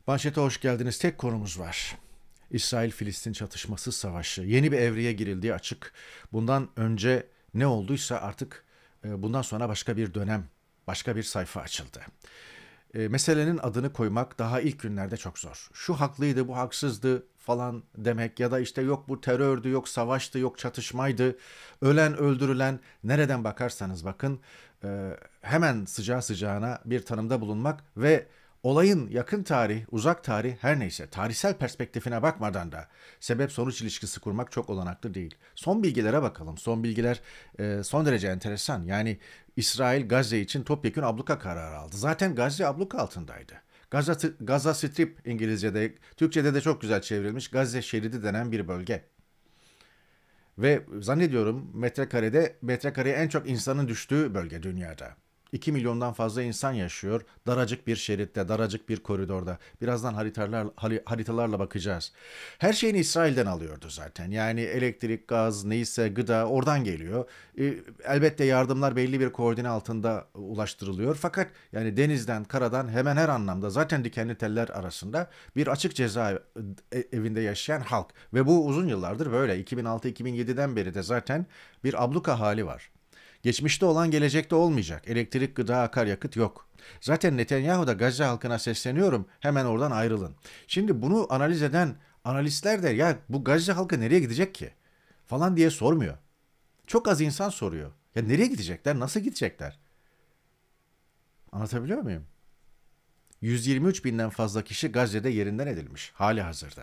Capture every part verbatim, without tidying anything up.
Manşete hoş geldiniz. Tek konumuz var. İsrail-Filistin çatışması savaşı. Yeni bir evreye girildiği açık. Bundan önce ne olduysa artık e, bundan sonra başka bir dönem, başka bir sayfa açıldı. E, meselenin adını koymak daha ilk günlerde çok zor. Şu haklıydı, bu haksızdı falan demek ya da işte yok bu terördü, yok savaştı, yok çatışmaydı. Ölen, öldürülen, nereden bakarsanız bakın e, hemen sıcağı sıcağına bir tanımda bulunmak ve olayın yakın tarih, uzak tarih her neyse tarihsel perspektifine bakmadan da sebep sonuç ilişkisi kurmak çok olanaklı değil. Son bilgilere bakalım. Son bilgiler e, son derece enteresan. Yani İsrail Gazze için topyekün abluka kararı aldı. Zaten Gazze abluka altındaydı. Gaza, Gaza Strip İngilizce'de, Türkçe'de de çok güzel çevrilmiş Gazze şeridi denen bir bölge. Ve zannediyorum metrekarede metrekareye en çok insanın düştüğü bölge dünyada. iki milyondan fazla insan yaşıyor. Daracık bir şeritte, daracık bir koridorda. Birazdan haritalar, haritalarla bakacağız. Her şeyini İsrail'den alıyordu zaten. Yani elektrik, gaz, neyse gıda oradan geliyor. E, elbette yardımlar belli bir koordine altında ulaştırılıyor. Fakat yani denizden, karadan hemen her anlamda zaten dikenli teller arasında bir açık ceza evinde yaşayan halk. Ve bu uzun yıllardır böyle. iki bin altı iki bin yediden beri de zaten bir abluka hali var. Geçmişte olan gelecekte olmayacak. Elektrik, gıda, akaryakıt yok. Zaten Netanyahu da Gazze halkına sesleniyorum hemen oradan ayrılın. Şimdi bunu analiz eden analistler de ya bu Gazze halkı nereye gidecek ki? Falan diye sormuyor. Çok az insan soruyor. Ya nereye gidecekler? Nasıl gidecekler? Anlatabiliyor muyum? yüz yirmi üç binden fazla kişi Gazze'de yerinden edilmiş hali hazırda.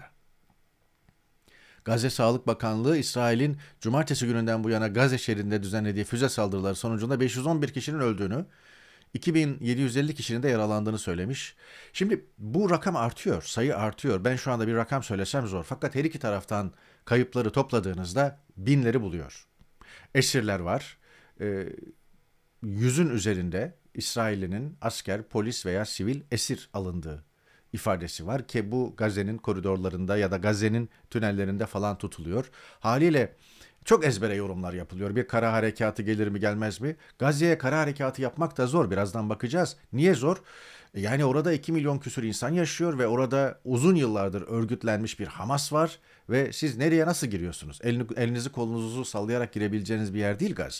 Gazze Sağlık Bakanlığı, İsrail'in cumartesi gününden bu yana Gazze şehrinde düzenlediği füze saldırıları sonucunda beş yüz on bir kişinin öldüğünü, iki bin yedi yüz elli kişinin de yaralandığını söylemiş. Şimdi bu rakam artıyor, sayı artıyor. Ben şu anda bir rakam söylesem zor. Fakat her iki taraftan kayıpları topladığınızda binleri buluyor. Esirler var. Ee, yüzün üzerinde İsrail'in asker, polis veya sivil esir alındığı ifadesi var ki bu Gazze'nin koridorlarında ya da Gazze'nin tünellerinde falan tutuluyor. Haliyle çok ezbere yorumlar yapılıyor. Bir kara harekatı gelir mi gelmez mi? Gazze'ye kara harekatı yapmak da zor. Birazdan bakacağız. Niye zor? Yani orada iki milyon küsur insan yaşıyor ve orada uzun yıllardır örgütlenmiş bir Hamas var ve siz nereye nasıl giriyorsunuz? Elini, elinizi kolunuzu sallayarak girebileceğiniz bir yer değil Gazze.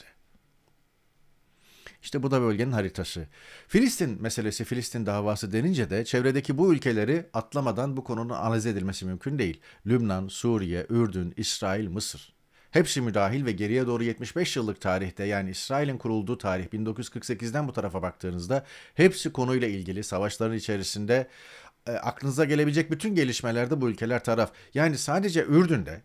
İşte bu da bölgenin haritası. Filistin meselesi, Filistin davası denince de çevredeki bu ülkeleri atlamadan bu konunun analiz edilmesi mümkün değil. Lübnan, Suriye, Ürdün, İsrail, Mısır. Hepsi müdahil ve geriye doğru yetmiş beş yıllık tarihte yani İsrail'in kurulduğu tarih bin dokuz yüz kırk sekizden bu tarafa baktığınızda hepsi konuyla ilgili savaşların içerisinde e, aklınıza gelebilecek bütün gelişmelerde bu ülkeler taraf. Yani sadece Ürdün'de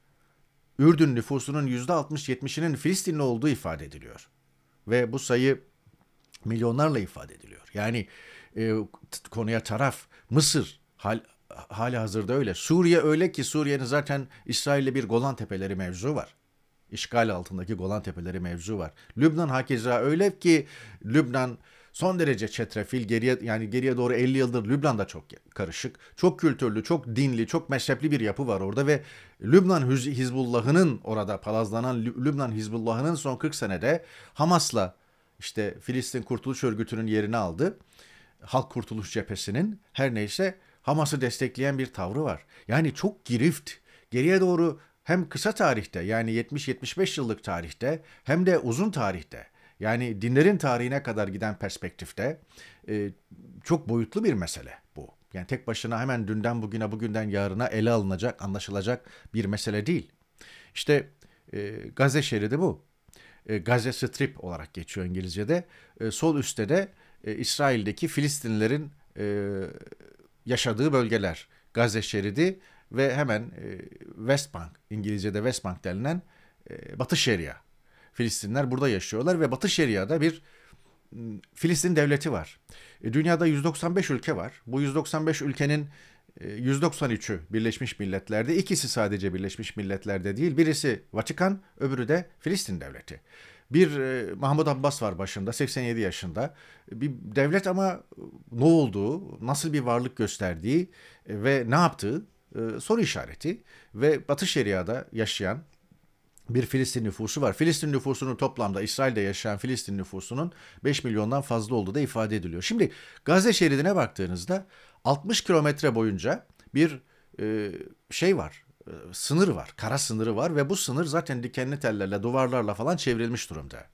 Ürdün nüfusunun yüzde altmış yetmişinin Filistinli olduğu ifade ediliyor. Ve bu sayı milyonlarla ifade ediliyor. Yani e, konuya taraf Mısır hal, hali hazırda öyle. Suriye öyle ki Suriye'nin zaten İsrail'le bir Golan Tepeleri mevzu var. İşgal altındaki Golan Tepeleri mevzu var. Lübnan hakeza öyle ki Lübnan son derece çetrefil, geriye yani geriye doğru elli yıldır Lübnan'da çok karışık, çok kültürlü, çok dinli, çok mezhepli bir yapı var orada ve Lübnan Hizbullah'ının orada palazlanan Lübnan Hizbullah'ının son kırk senede Hamas'la işte Filistin Kurtuluş Örgütü'nün yerini aldı. Halk Kurtuluş Cephesi'nin her neyse Hamas'ı destekleyen bir tavrı var. Yani çok girift, geriye doğru hem kısa tarihte yani yetmiş yetmiş beş yıllık tarihte hem de uzun tarihte yani dinlerin tarihine kadar giden perspektifte e, çok boyutlu bir mesele bu. Yani tek başına hemen dünden bugüne bugünden yarına ele alınacak, anlaşılacak bir mesele değil. İşte e, Gazze şeridi bu. E, Gazze Strip olarak geçiyor İngilizce'de. E, sol üstte de e, İsrail'deki Filistinlilerin e, yaşadığı bölgeler. Gazze şeridi ve hemen e, West Bank, İngilizce'de West Bank denilen e, Batı Şeria. Filistinler burada yaşıyorlar ve Batı Şeria'da bir Filistin devleti var. E, dünyada yüz doksan beş ülke var. Bu yüz doksan beş ülkenin e, yüz doksan üçü Birleşmiş Milletler'de, ikisi sadece Birleşmiş Milletler'de değil. Birisi Vatikan, öbürü de Filistin devleti. Bir e, Mahmud Abbas var başında, seksen yedi yaşında. Bir devlet ama ne olduğu, nasıl bir varlık gösterdiği e, ve ne yaptığı e, soru işareti. Ve Batı Şeria'da yaşayan bir Filistin nüfusu var. Filistin nüfusunun toplamda İsrail'de yaşayan Filistin nüfusunun beş milyondan fazla olduğu da ifade ediliyor. Şimdi Gazze şeridine baktığınızda altmış kilometre boyunca bir e, şey var, e, sınır var, kara sınırı var ve bu sınır zaten dikenli tellerle, duvarlarla falan çevrilmiş durumda.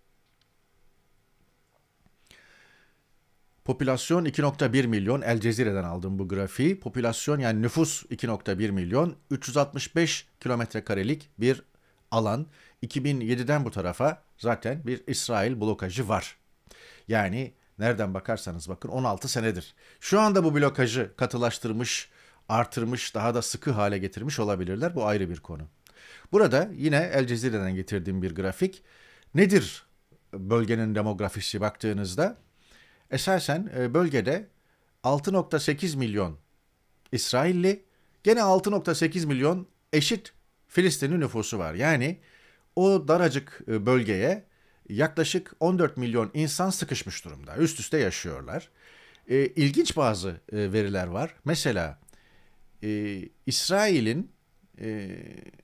Popülasyon iki nokta bir milyon, El Cezire'den aldım bu grafiği. Popülasyon yani nüfus iki nokta bir milyon, üç yüz altmış beş kilometre karelik bir alan. iki bin yediden bu tarafa zaten bir İsrail blokajı var. Yani nereden bakarsanız bakın on altı senedir. Şu anda bu blokajı katılaştırmış, artırmış, daha da sıkı hale getirmiş olabilirler. Bu ayrı bir konu. Burada yine El Cezire'den getirdiğim bir grafik. Nedir bölgenin demografisi baktığınızda? Esasen bölgede altı nokta sekiz milyon İsrailli, gene altı nokta sekiz milyon eşit Filistinli nüfusu var. Yani o daracık bölgeye yaklaşık on dört milyon insan sıkışmış durumda. Üst üste yaşıyorlar. E, ilginç bazı e, veriler var. Mesela e, İsrail'in e,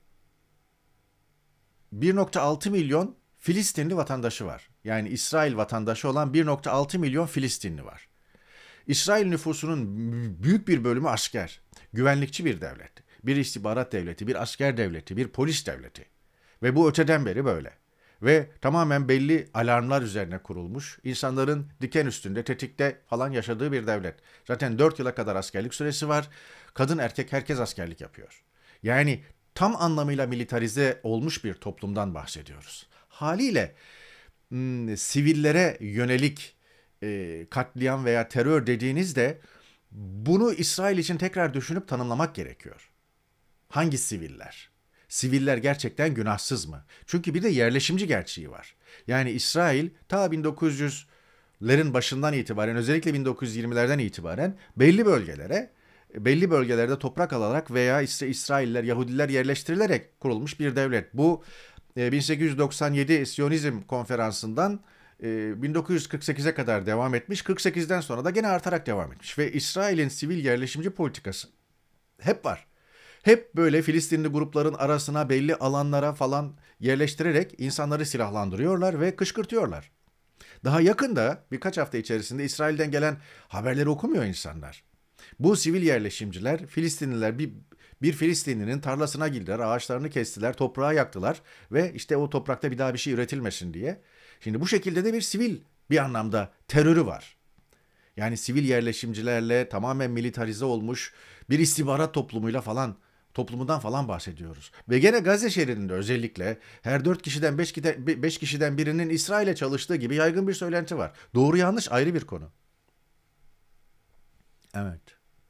bir nokta altı milyon Filistinli vatandaşı var. Yani İsrail vatandaşı olan bir nokta altı milyon Filistinli var. İsrail nüfusunun büyük bir bölümü asker, güvenlikçi bir devlet, bir istihbarat devleti, bir asker devleti, bir polis devleti. Ve bu öteden beri böyle. Ve tamamen belli alarmlar üzerine kurulmuş, insanların diken üstünde, tetikte falan yaşadığı bir devlet. Zaten dört yıla kadar askerlik süresi var. Kadın erkek herkes askerlik yapıyor. Yani tam anlamıyla militarize olmuş bir toplumdan bahsediyoruz. Haliyle m, sivillere yönelik e, katliam veya terör dediğinizde bunu İsrail için tekrar düşünüp tanımlamak gerekiyor. Hangi siviller? Siviller gerçekten günahsız mı? Çünkü bir de yerleşimci gerçeği var. Yani İsrail ta bin dokuz yüzlerin başından itibaren, özellikle bin dokuz yüz yirmilerden itibaren belli bölgelere, belli bölgelerde toprak alarak veya işte İsrailler, Yahudiler yerleştirilerek kurulmuş bir devlet. Bu bin sekiz yüz doksan yedi Siyonizm Konferansı'ndan bin dokuz yüz kırk sekize kadar devam etmiş. kırk sekizden sonra da gene artarak devam etmiş. Ve İsrail'in sivil yerleşimci politikası hep var. Hep böyle Filistinli grupların arasına belli alanlara falan yerleştirerek insanları silahlandırıyorlar ve kışkırtıyorlar. Daha yakında birkaç hafta içerisinde İsrail'den gelen haberleri okumuyor insanlar. Bu sivil yerleşimciler, Filistinliler bir, bir Filistinlinin tarlasına girdiler, ağaçlarını kestiler, toprağı yaktılar ve işte o toprakta bir daha bir şey üretilmesin diye. Şimdi bu şekilde de bir sivil bir anlamda terörü var. Yani sivil yerleşimcilerle tamamen militarize olmuş bir istihbarat toplumuyla falan, toplumundan falan bahsediyoruz. Ve gene Gazze şeridinde özellikle her dört kişiden beş, beş kişiden birinin İsrail'e çalıştığı gibi yaygın bir söylenti var. Doğru yanlış ayrı bir konu. Evet.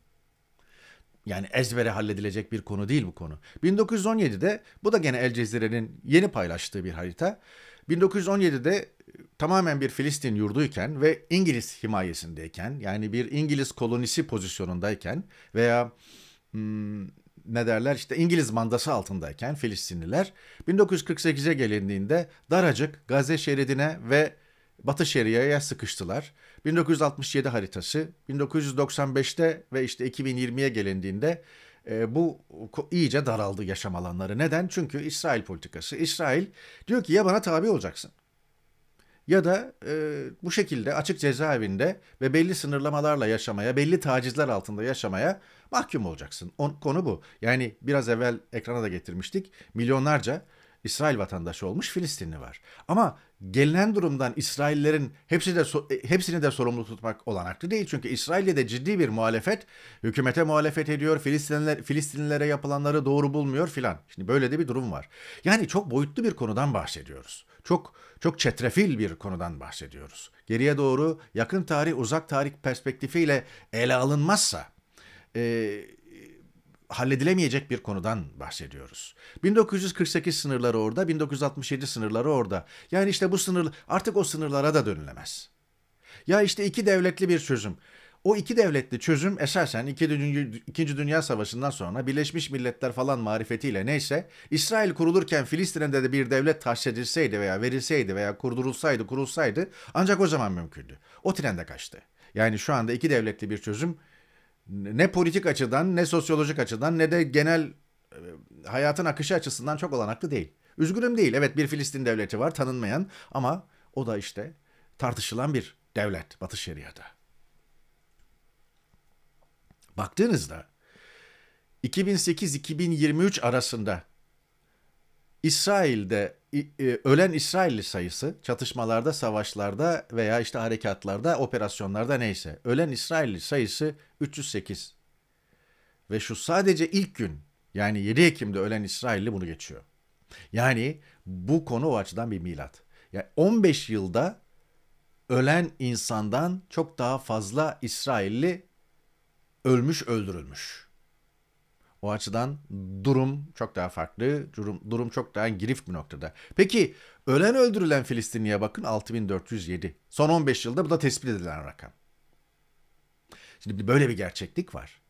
Yani ezbere halledilecek bir konu değil bu konu. bin dokuz yüz on yedide bu da gene El Cezire'nin yeni paylaştığı bir harita. bin dokuz yüz on yedide tamamen bir Filistin yurduyken ve İngiliz himayesindeyken, yani bir İngiliz kolonisi pozisyonundayken veya hmm, ne derler işte İngiliz mandası altındayken Filistinliler bin dokuz yüz kırk sekize gelindiğinde daracık Gazze şeridine ve Batı Şeria'ya sıkıştılar. bin dokuz yüz altmış yedi haritası, bin dokuz yüz doksan beşte ve işte iki bin yirmiye gelindiğinde e, bu iyice daraldı yaşam alanları. Neden? Çünkü İsrail politikası. İsrail diyor ki ya bana tabi olacaksın ya da e, bu şekilde açık cezaevinde ve belli sınırlamalarla yaşamaya, belli tacizler altında yaşamaya mahkum olacaksın. O, konu bu. Yani biraz evvel ekrana da getirmiştik. Milyonlarca İsrail vatandaşı olmuş Filistinli var. Ama gelinen durumdan İsraillerin hepsi de hepsini de sorumlu tutmak olanaklı değil. Çünkü İsrail'de de ciddi bir muhalefet, hükümete muhalefet ediyor, Filistinliler, Filistinlilere yapılanları doğru bulmuyor filan. Şimdi böyle de bir durum var. Yani çok boyutlu bir konudan bahsediyoruz. Çok çok çetrefil bir konudan bahsediyoruz. Geriye doğru yakın tarih, uzak tarih perspektifiyle ele alınmazsa e, halledilemeyecek bir konudan bahsediyoruz. bin dokuz yüz kırk sekiz sınırları orada, bin dokuz yüz altmış yedi sınırları orada. Yani işte bu sınır artık o sınırlara da dönülemez. Ya işte iki devletli bir çözüm. O iki devletli çözüm esasen İkinci Dünya Savaşı'ndan sonra Birleşmiş Milletler falan marifetiyle neyse İsrail kurulurken Filistin'e de bir devlet tahsis edilseydi veya verilseydi veya kurdurulsaydı kurulsaydı ancak o zaman mümkündü. O trende kaçtı. Yani şu anda iki devletli bir çözüm ne politik açıdan ne sosyolojik açıdan ne de genel e, hayatın akışı açısından çok olanaklı değil. Üzgünüm değil. Evet bir Filistin devleti var tanınmayan ama o da işte tartışılan bir devlet Batı Şeria'da. Baktığınızda iki bin sekiz iki bin yirmi üç arasında İsrail'de e, ölen İsrailli sayısı çatışmalarda, savaşlarda veya işte harekatlarda, operasyonlarda neyse ölen İsrailli sayısı üç yüz sekiz. Ve şu sadece ilk gün yani yedi Ekim'de ölen İsrailli bunu geçiyor. Yani bu konu o açıdan bir milat. Yani on beş yılda ölen insandan çok daha fazla İsrailli ölmüş, öldürülmüş. O açıdan durum çok daha farklı, durum, durum çok daha girift bir noktada. Peki ölen öldürülen Filistinliye bakın altı bin dört yüz yedi. Son on beş yılda bu da tespit edilen rakam. Şimdi böyle bir gerçeklik var.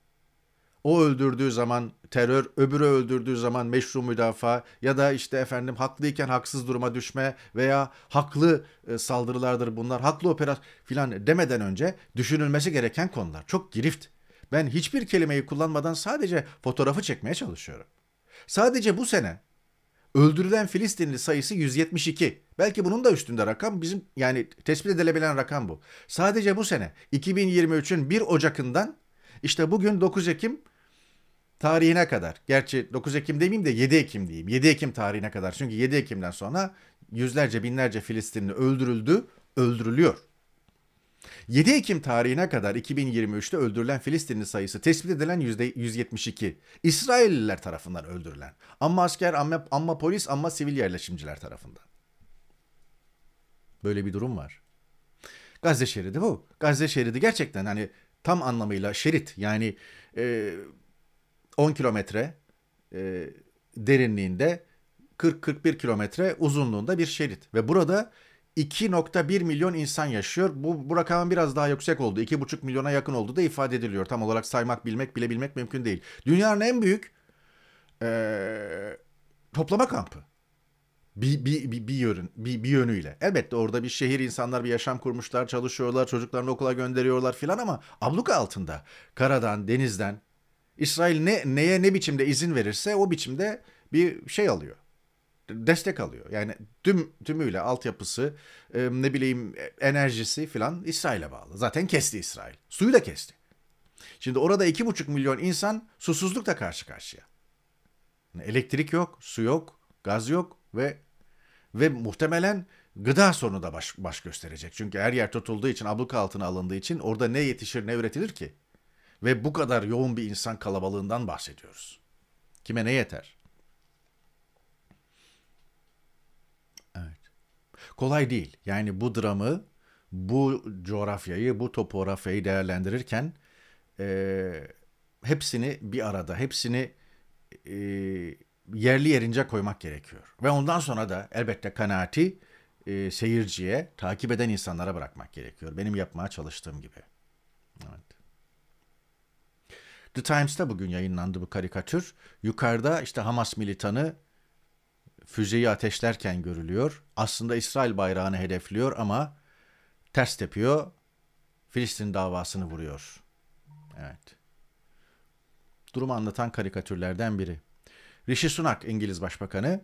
O öldürdüğü zaman terör, öbürü öldürdüğü zaman meşru müdafaa ya da işte efendim haklıyken haksız duruma düşme veya haklı e, saldırılardır bunlar, haklı operasyon filan demeden önce düşünülmesi gereken konular. Çok girift. Ben hiçbir kelimeyi kullanmadan sadece fotoğrafı çekmeye çalışıyorum. Sadece bu sene öldürülen Filistinli sayısı yüz yetmiş iki. Belki bunun da üstünde rakam bizim yani tespit edilebilen rakam bu. Sadece bu sene iki bin yirmi üçün bir Ocak'ından işte bugün dokuz Ekim tarihine kadar. Gerçi dokuz Ekim demeyeyim de yedi Ekim diyeyim. yedi Ekim tarihine kadar. Çünkü yedi Ekim'den sonra yüzlerce binlerce Filistinli öldürüldü, öldürülüyor. yedi Ekim tarihine kadar iki bin yirmi üçte öldürülen Filistinli sayısı tespit edilen yüz yetmiş iki. İsrailliler tarafından öldürülen. Amma asker, amma, amma polis, amma sivil yerleşimciler tarafından. Böyle bir durum var. Gazze şeridi bu. Gazze şeridi gerçekten hani tam anlamıyla şerit. Yani e, on kilometre e, derinliğinde kırk kırk bir kilometre uzunluğunda bir şerit. Ve burada iki nokta bir milyon insan yaşıyor. Bu, bu rakamın biraz daha yüksek olduğu, iki buçuk milyona yakın olduğu da ifade ediliyor. Tam olarak saymak, bilmek, bilebilmek mümkün değil. Dünyanın en büyük e, toplama kampı. Bir, bir, bir, bir, yönün, bir, bir yönüyle. Elbette orada bir şehir, insanlar bir yaşam kurmuşlar, çalışıyorlar, çocuklarını okula gönderiyorlar filan ama abluka altında, karadan, denizden, İsrail ne, neye ne biçimde izin verirse o biçimde bir şey alıyor. Destek alıyor. Yani tüm tümüyle altyapısı, e, ne bileyim enerjisi filan İsrail'e bağlı. Zaten kesti İsrail. Suyu da kesti. Şimdi orada iki buçuk milyon insan susuzlukla karşı karşıya. Elektrik yok, su yok, gaz yok ve ve muhtemelen gıda sorunu da baş, baş gösterecek. Çünkü her yer tutulduğu için, abluka altına alındığı için orada ne yetişir ne üretilir ki? Ve bu kadar yoğun bir insan kalabalığından bahsediyoruz. Kime ne yeter? Evet. Kolay değil. Yani bu dramı, bu coğrafyayı, bu topografyayı değerlendirirken e, hepsini bir arada, hepsini e, yerli yerince koymak gerekiyor. Ve ondan sonra da elbette kanaati e, seyirciye, takip eden insanlara bırakmak gerekiyor. Benim yapmaya çalıştığım gibi. Evet. The Times'ta bugün yayınlandı bu karikatür. Yukarıda işte Hamas militanı füzeyi ateşlerken görülüyor. Aslında İsrail bayrağını hedefliyor ama ters tepiyor. Filistin davasını vuruyor. Evet. Durumu anlatan karikatürlerden biri. Rishi Sunak İngiliz Başbakanı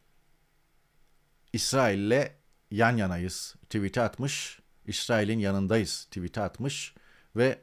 İsrail'le yan yanayız tweet'i atmış. İsrail'in yanındayız tweet'i atmış ve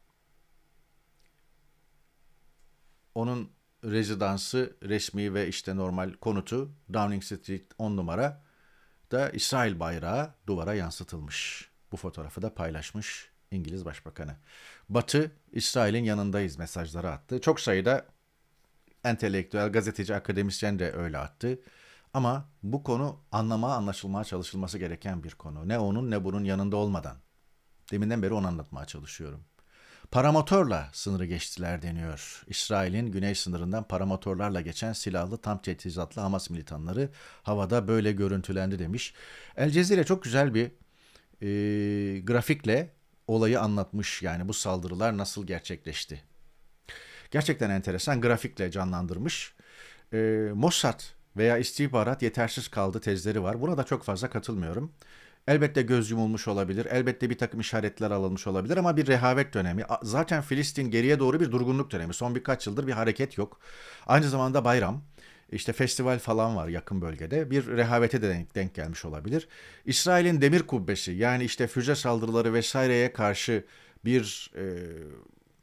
onun rezidansı, resmi ve işte normal konutu Downing Street on numara da İsrail bayrağı duvara yansıtılmış. Bu fotoğrafı da paylaşmış İngiliz Başbakanı. Batı, İsrail'in yanındayız mesajları attı. Çok sayıda entelektüel, gazeteci, akademisyen de öyle attı. Ama bu konu anlamaya, anlaşılmaya çalışılması gereken bir konu. Ne onun ne bunun yanında olmadan. Deminden beri onu anlatmaya çalışıyorum. Paramotorla sınırı geçtiler deniyor. İsrail'in güney sınırından paramotorlarla geçen silahlı tam teçhizatlı Hamas militanları havada böyle görüntülendi demiş. El Cezire çok güzel bir e, grafikle olayı anlatmış. Yani bu saldırılar nasıl gerçekleşti. Gerçekten enteresan grafikle canlandırmış. E, Mossad veya istihbarat yetersiz kaldı tezleri var. Buna da çok fazla katılmıyorum. Elbette göz yumulmuş olabilir, elbette bir takım işaretler alınmış olabilir ama bir rehavet dönemi. Zaten Filistin geriye doğru bir durgunluk dönemi. Son birkaç yıldır bir hareket yok. Aynı zamanda bayram, işte festival falan var yakın bölgede. Bir rehavete de denk, denk gelmiş olabilir. İsrail'in demir kubbesi yani işte füze saldırıları vesaireye karşı bir e,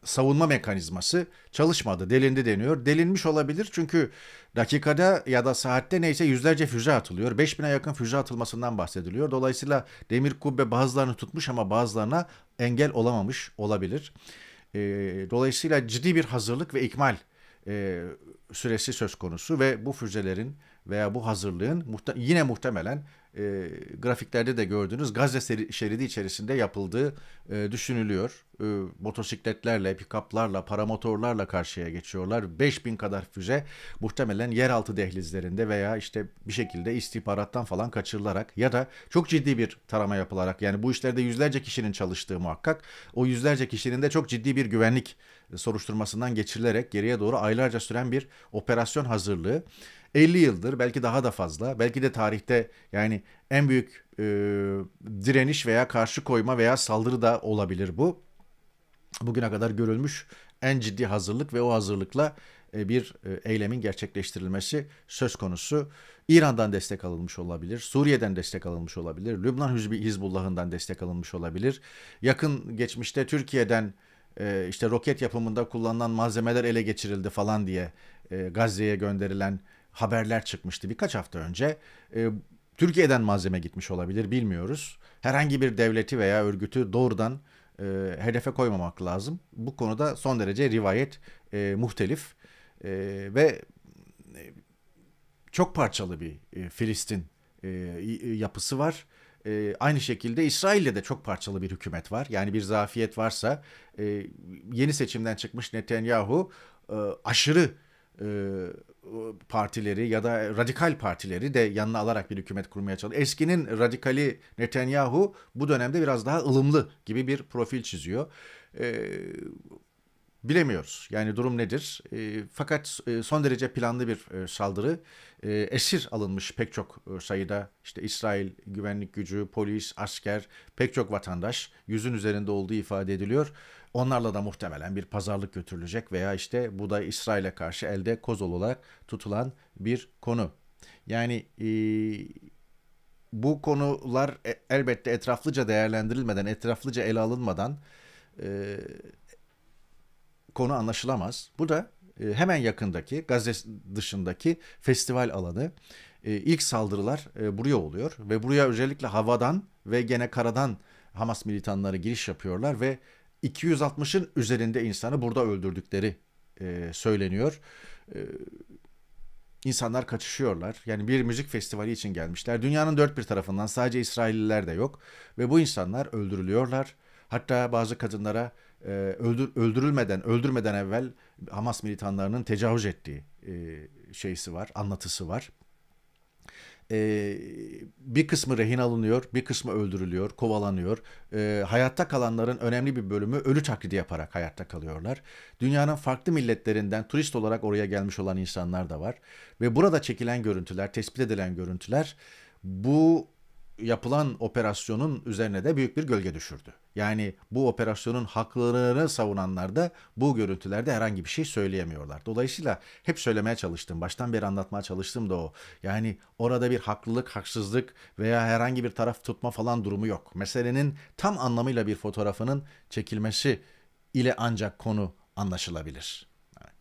savunma mekanizması çalışmadı. Delindi deniyor. Delinmiş olabilir çünkü dakikada ya da saatte neyse yüzlerce füze atılıyor. beş bine yakın füze atılmasından bahsediliyor. Dolayısıyla demir kubbe bazılarını tutmuş ama bazılarına engel olamamış olabilir. E, dolayısıyla ciddi bir hazırlık ve ikmal e, süresi söz konusu ve bu füzelerin veya bu hazırlığın muhte- yine muhtemelen e, grafiklerde de gördüğünüz Gazze seri- şeridi içerisinde yapıldığı e, düşünülüyor. E, motosikletlerle, pikaplarla, paramotorlarla karşıya geçiyorlar. beş bin kadar füze muhtemelen yeraltı dehlizlerinde veya işte bir şekilde istihbarattan falan kaçırılarak ya da çok ciddi bir tarama yapılarak, yani bu işlerde yüzlerce kişinin çalıştığı muhakkak, o yüzlerce kişinin de çok ciddi bir güvenlik soruşturmasından geçirilerek geriye doğru aylarca süren bir operasyon hazırlığı. elli yıldır, belki daha da fazla, belki de tarihte yani en büyük e, direniş veya karşı koyma veya saldırı da olabilir bu. Bugüne kadar görülmüş en ciddi hazırlık ve o hazırlıkla e, bir e, eylemin gerçekleştirilmesi söz konusu. İran'dan destek alınmış olabilir, Suriye'den destek alınmış olabilir, Lübnan Hizbullah'ından destek alınmış olabilir. Yakın geçmişte Türkiye'den e, işte roket yapımında kullanılan malzemeler ele geçirildi falan diye e, Gazze'ye gönderilen haberler çıkmıştı birkaç hafta önce. E, Türkiye'den malzeme gitmiş olabilir, bilmiyoruz. Herhangi bir devleti veya örgütü doğrudan e, hedefe koymamak lazım. Bu konuda son derece rivayet e, muhtelif e, ve e, çok parçalı bir e, Filistin e, yapısı var. E, aynı şekilde İsrail'de de çok parçalı bir hükümet var. Yani bir zafiyet varsa e, yeni seçimden çıkmış Netanyahu e, aşırı e, partileri ya da radikal partileri de yanına alarak bir hükümet kurmaya çalışıyor. Eskinin radikali Netanyahu bu dönemde biraz daha ılımlı gibi bir profil çiziyor. E, Bilemiyoruz. Yani durum nedir? E, fakat e, son derece planlı bir e, saldırı. E, esir alınmış pek çok e, sayıda işte İsrail güvenlik gücü, polis, asker, pek çok vatandaş yüzün üzerinde olduğu ifade ediliyor. Onlarla da muhtemelen bir pazarlık götürülecek veya işte bu da İsrail'e karşı elde kozol olarak tutulan bir konu. Yani e, bu konular e, elbette etraflıca değerlendirilmeden, etraflıca ele alınmadan e, konu anlaşılamaz. Bu da e, hemen yakındaki Gazze dışındaki festival alanı. E, ilk saldırılar e, buraya oluyor ve buraya özellikle havadan ve gene karadan Hamas militanları giriş yapıyorlar ve iki yüz altmışın üzerinde insanı burada öldürdükleri e, söyleniyor. E, İnsanlar kaçışıyorlar. Yani bir müzik festivali için gelmişler. Dünyanın dört bir tarafından, sadece İsrailliler de yok. Ve bu insanlar öldürülüyorlar. Hatta bazı kadınlara e, öldür, öldürülmeden, öldürmeden evvel Hamas militanlarının tecavüz ettiği e, şeysi var, anlatısı var. E, Bir kısmı rehin alınıyor, bir kısmı öldürülüyor, kovalanıyor. E, hayatta kalanların önemli bir bölümü ölü taklidi yaparak hayatta kalıyorlar. Dünyanın farklı milletlerinden turist olarak oraya gelmiş olan insanlar da var. Ve burada çekilen görüntüler, tespit edilen görüntüler bu yapılan operasyonun üzerine de büyük bir gölge düşürdü. Yani bu operasyonun haklarını savunanlar da bu görüntülerde herhangi bir şey söyleyemiyorlar. Dolayısıyla hep söylemeye çalıştım, baştan beri anlatmaya çalıştım da o. Yani orada bir haklılık, haksızlık veya herhangi bir taraf tutma falan durumu yok. Meselenin tam anlamıyla bir fotoğrafının çekilmesi ile ancak konu anlaşılabilir. Evet.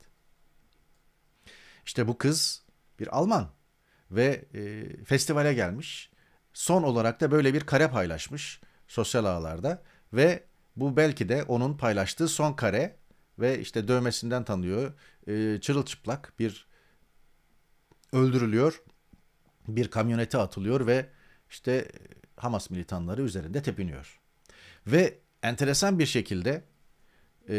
İşte bu kız bir Alman ve e, festivale gelmiş. Son olarak da böyle bir kare paylaşmış sosyal ağlarda ve bu belki de onun paylaştığı son kare ve işte dövmesinden tanıyor. E, çırılçıplak bir öldürülüyor, bir kamyonete atılıyor ve işte Hamas militanları üzerinde tepiniyor. Ve enteresan bir şekilde e,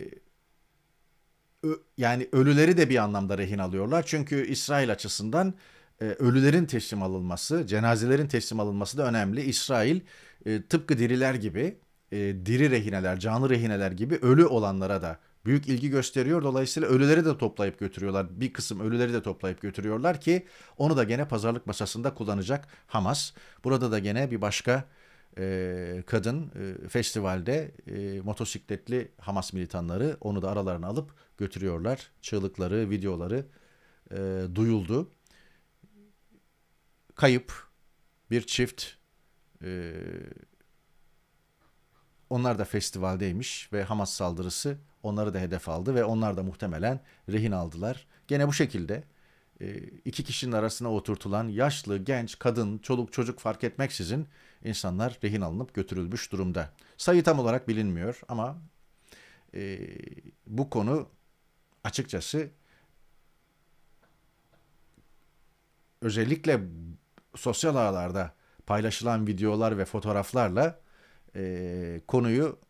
ö, yani ölüleri de bir anlamda rehin alıyorlar. Çünkü İsrail açısından e, ölülerin teslim alınması, cenazelerin teslim alınması da önemli. İsrail e, tıpkı diriler gibi, e, diri rehineler, canlı rehineler gibi ölü olanlara da büyük ilgi gösteriyor. Dolayısıyla ölüleri de toplayıp götürüyorlar. Bir kısım ölüleri de toplayıp götürüyorlar ki onu da gene pazarlık masasında kullanacak Hamas. Burada da gene bir başka e, kadın e, festivalde e, motosikletli Hamas militanları onu da aralarına alıp götürüyorlar. Çığlıkları, videoları e, duyuldu. Kayıp bir çift, e, onlar da festivaldeymiş ve Hamas saldırısı onları da hedef aldı ve onlar da muhtemelen rehin aldılar. Gene bu şekilde e, iki kişinin arasına oturtulan yaşlı, genç, kadın, çoluk, çocuk fark etmeksizin insanlar rehin alınıp götürülmüş durumda. Sayı tam olarak bilinmiyor ama e, bu konu açıkçası özellikle sosyal ağlarda paylaşılan videolar ve fotoğraflarla e, konuyu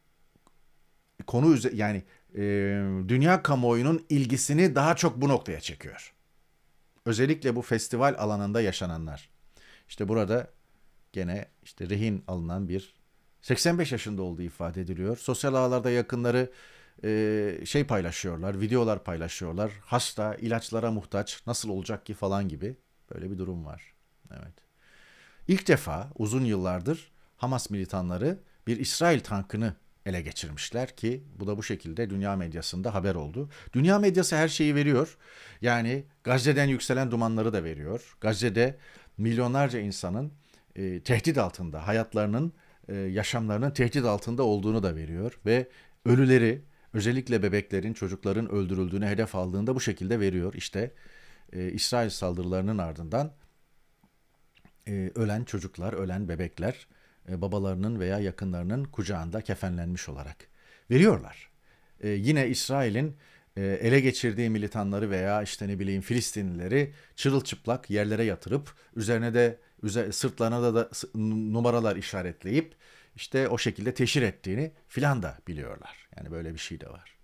konu üze- yani e, dünya kamuoyunun ilgisini daha çok bu noktaya çekiyor. Özellikle bu festival alanında yaşananlar. İşte burada gene işte rehin alınan bir seksen beş yaşında olduğu ifade ediliyor. Sosyal ağlarda yakınları e, şey paylaşıyorlar, videolar paylaşıyorlar. Hasta, ilaçlara muhtaç, nasıl olacak ki falan gibi böyle bir durum var. Evet. İlk defa uzun yıllardır Hamas militanları bir İsrail tankını ele geçirmişler ki bu da bu şekilde dünya medyasında haber oldu. Dünya medyası her şeyi veriyor. Yani Gazze'den yükselen dumanları da veriyor. Gazze'de milyonlarca insanın e, tehdit altında, hayatlarının, e, yaşamlarının tehdit altında olduğunu da veriyor. Ve ölüleri, özellikle bebeklerin, çocukların öldürüldüğünü hedef aldığında bu şekilde veriyor. İşte e, İsrail saldırılarının ardından e, ölen çocuklar, ölen bebekler e, babalarının veya yakınlarının kucağında kefenlenmiş olarak veriyorlar. E, yine İsrail'in e, ele geçirdiği militanları veya işte ne bileyim Filistinlileri çırılçıplak yerlere yatırıp üzerine de üze, sırtlarına da, da numaralar işaretleyip işte o şekilde teşhir ettiğini filan da biliyorlar. Yani böyle bir şey de var.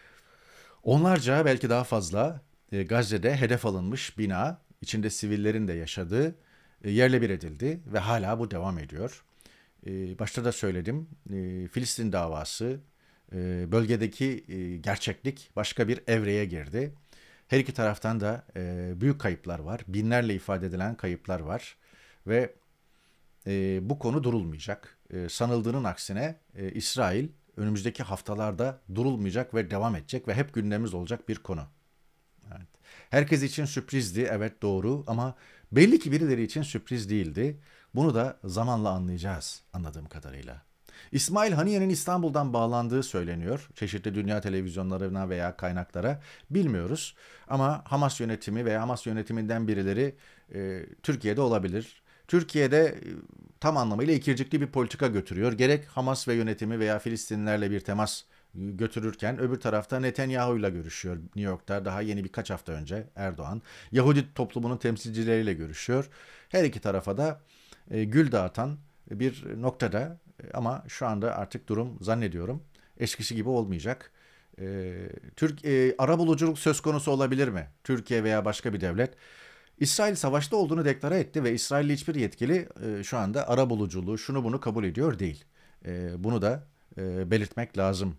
Onlarca belki daha fazla e, Gazze'de hedef alınmış bina, içinde sivillerin de yaşadığı e, yerle bir edildi ve hala bu devam ediyor. E, başta da söyledim, e, Filistin davası, e, bölgedeki e, gerçeklik başka bir evreye girdi. Her iki taraftan da e, büyük kayıplar var, binlerle ifade edilen kayıplar var ve e, bu konu durulmayacak. E, sanıldığının aksine e, İsrail önümüzdeki haftalarda durulmayacak ve devam edecek ve hep gündemimiz olacak bir konu. Evet. Herkes için sürprizdi, evet doğru ama belli ki birileri için sürpriz değildi. Bunu da zamanla anlayacağız anladığım kadarıyla. İsmail Haniye'nin İstanbul'dan bağlandığı söyleniyor. Çeşitli dünya televizyonlarına veya kaynaklara bilmiyoruz. Ama Hamas yönetimi veya Hamas yönetiminden birileri e, Türkiye'de olabilir. Türkiye'de e, tam anlamıyla ikircikli bir politika götürüyor. Gerek Hamas ve yönetimi veya Filistinlilerle bir temas götürürken öbür tarafta Netanyahu'yla görüşüyor. New York'ta daha yeni birkaç hafta önce Erdoğan. Yahudi toplumunun temsilcileriyle görüşüyor. Her iki tarafa da e, gül dağıtan bir noktada e, ama şu anda artık durum zannediyorum eskisi gibi olmayacak. E, Türk e, arabuluculuk söz konusu olabilir mi? Türkiye veya başka bir devlet. İsrail savaşta olduğunu deklare etti ve İsrailli hiçbir yetkili e, şu anda arabuluculuğu şunu bunu kabul ediyor değil. E, bunu da e, belirtmek lazım.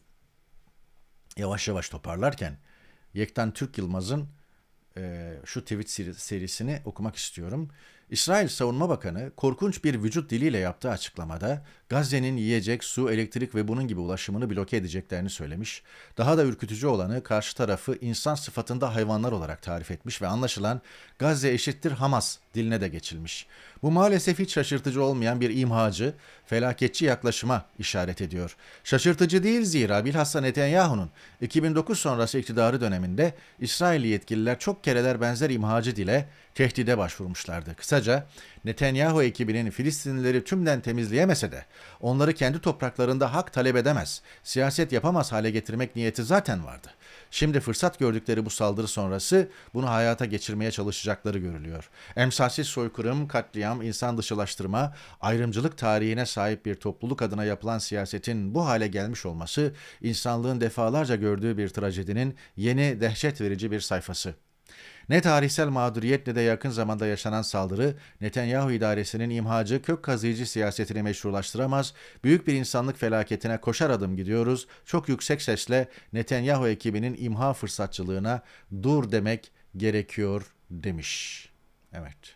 Yavaş yavaş toparlarken Yektan Türk Yılmaz'ın e, şu tweet serisini okumak istiyorum. İsrail Savunma Bakanı korkunç bir vücut diliyle yaptığı açıklamada Gazze'nin yiyecek, su, elektrik ve bunun gibi ulaşımını bloke edeceklerini söylemiş. Daha da ürkütücü olanı karşı tarafı insan sıfatında hayvanlar olarak tarif etmiş ve anlaşılan Gazze eşittir Hamas diline de geçilmiş. Bu maalesef hiç şaşırtıcı olmayan bir imhacı, felaketçi yaklaşıma işaret ediyor. Şaşırtıcı değil zira bilhassa Netanyahu'nun iki bin dokuz sonrası iktidarı döneminde İsrailli yetkililer çok kereler benzer imhacı dile tehdide başvurmuşlardı. Kısaca Netanyahu ekibinin Filistinlileri tümden temizleyemese de onları kendi topraklarında hak talep edemez, siyaset yapamaz hale getirmek niyeti zaten vardı. Şimdi fırsat gördükleri bu saldırı sonrası bunu hayata geçirmeye çalışacakları görülüyor. Emsalsiz soykırım, katliam, insan dışılaştırma, ayrımcılık tarihine sahip bir topluluk adına yapılan siyasetin bu hale gelmiş olması, insanlığın defalarca gördüğü bir trajedinin yeni dehşet verici bir sayfası. Ne tarihsel mağduriyet ne de yakın zamanda yaşanan saldırı, Netanyahu idaresinin imhacı kök kazıyıcı siyasetini meşrulaştıramaz, büyük bir insanlık felaketine koşar adım gidiyoruz, çok yüksek sesle Netanyahu ekibinin imha fırsatçılığına dur demek gerekiyor demiş. Evet.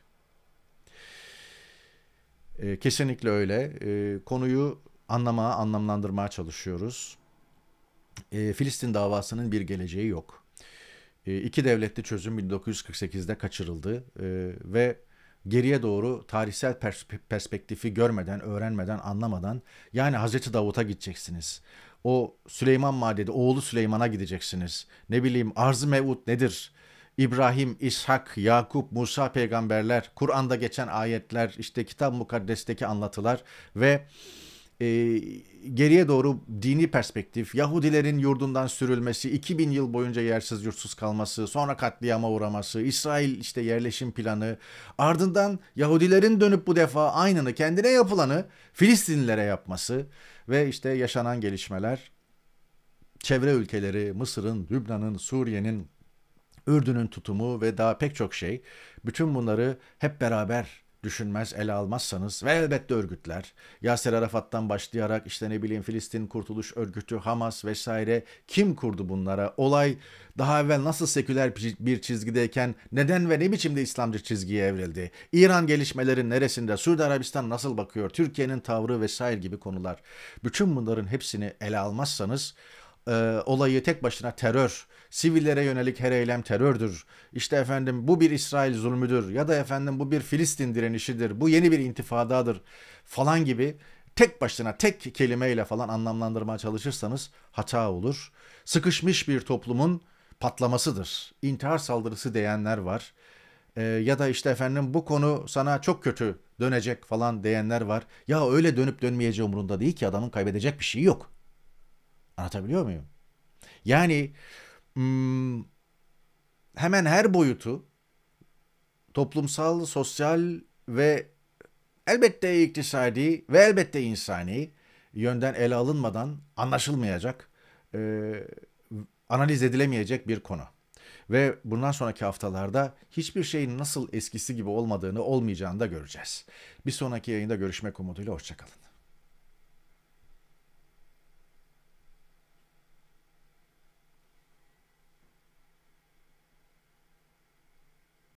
E, kesinlikle öyle. E, konuyu anlamaya, anlamlandırmaya çalışıyoruz. E, Filistin davasının bir geleceği yok. İki devletli çözüm bin dokuz yüz kırk sekizde kaçırıldı e, ve geriye doğru tarihsel pers- perspektifi görmeden, öğrenmeden, anlamadan yani Hazreti Davut'a gideceksiniz. O Süleyman Madedi, oğlu Süleyman'a gideceksiniz. Ne bileyim Arz-ı Mev'ud nedir? İbrahim, İshak, Yakup, Musa peygamberler, Kur'an'da geçen ayetler, işte Kitab-ı Mukaddes'teki anlatılar ve e, geriye doğru dini perspektif, Yahudilerin yurdundan sürülmesi, iki bin yıl boyunca yersiz yurtsuz kalması, sonra katliama uğraması, İsrail işte yerleşim planı, ardından Yahudilerin dönüp bu defa aynını kendine yapılanı Filistinlilere yapması ve işte yaşanan gelişmeler, çevre ülkeleri, Mısır'ın, Lübnan'ın, Suriye'nin, Ürdün'ün tutumu ve daha pek çok şey. Bütün bunları hep beraber düşünmez, ele almazsanız ve elbette örgütler, Yasir Arafat'tan başlayarak işte ne bileyim Filistin Kurtuluş Örgütü, Hamas vesaire kim kurdu bunlara? Olay daha evvel nasıl seküler bir çizgideyken neden ve ne biçimde İslamcı çizgiye evrildi? İran gelişmelerin neresinde? Suudi Arabistan nasıl bakıyor? Türkiye'nin tavrı vesaire gibi konular. Bütün bunların hepsini ele almazsanız e, olayı tek başına terör, sivillere yönelik her eylem terördür, İşte efendim bu bir İsrail zulmüdür ya da efendim bu bir Filistin direnişidir, bu yeni bir intifadadır falan gibi tek başına tek kelimeyle falan anlamlandırmaya çalışırsanız hata olur. Sıkışmış bir toplumun patlamasıdır. İntihar saldırısı diyenler var. E, ya da işte efendim bu konu sana çok kötü dönecek falan diyenler var. Ya öyle dönüp dönmeyeceği umurunda değil ki adamın kaybedecek bir şey yok. Anlatabiliyor muyum? Yani hmm, hemen her boyutu toplumsal, sosyal ve elbette iktisadi ve elbette insani yönden ele alınmadan anlaşılmayacak, e, analiz edilemeyecek bir konu. Ve bundan sonraki haftalarda hiçbir şeyin nasıl eskisi gibi olmadığını, olmayacağını da göreceğiz. Bir sonraki yayında görüşmek umuduyla hoşça kalın.